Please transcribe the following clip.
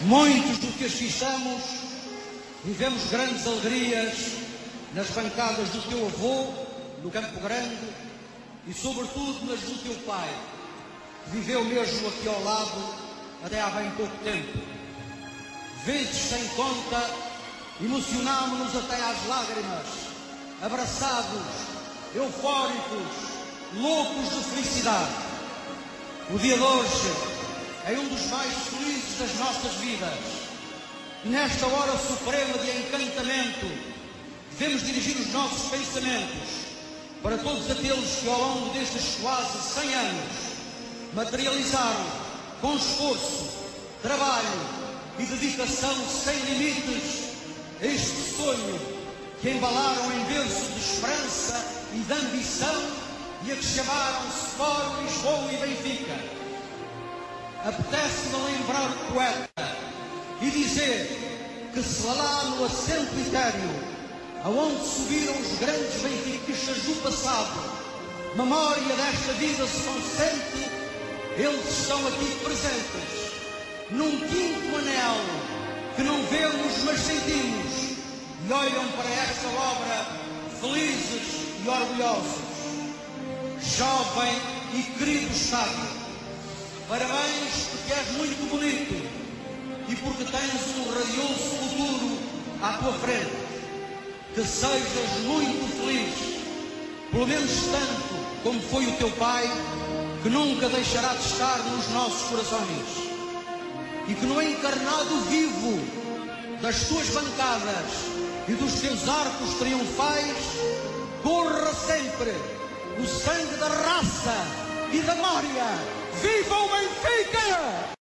Muitos do que assistamos vivemos grandes alegrias nas bancadas do teu avô, no Campo Grande, e sobretudo nas do teu pai, que viveu mesmo aqui ao lado até há bem pouco tempo. Vezes sem conta, emocionámos-nos até às lágrimas, abraçados, eufóricos, loucos de felicidade. O dia de hoje é um dos mais felizes das nossas vidas. Nesta hora suprema de encantamento, devemos dirigir os nossos pensamentos para todos aqueles que ao longo destes quase 100 anos materializaram com esforço, trabalho e dedicação sem limites este sonho que embalaram em berço de esperança e de ambição e a que chamaram Sport, Lisboa e Benfica. Apetece-me lembrar o poeta e dizer que se lá no assento etéreo, aonde subiram os grandes benfiquistas do passado, memória desta vida se consente, eles estão aqui presentes, num quinto anel que não vemos mas sentimos, e olham para esta obra felizes e orgulhosos. Jovem e querido Estado, parabéns porque és muito bonito e porque tens um radioso futuro à tua frente. Que sejas muito feliz, pelo menos tanto como foi o teu pai, que nunca deixará de estar nos nossos corações. E que no encarnado vivo das tuas bancadas e dos teus arcos triunfais, corra sempre o sangue da raça e da glória. Viva o Benfica!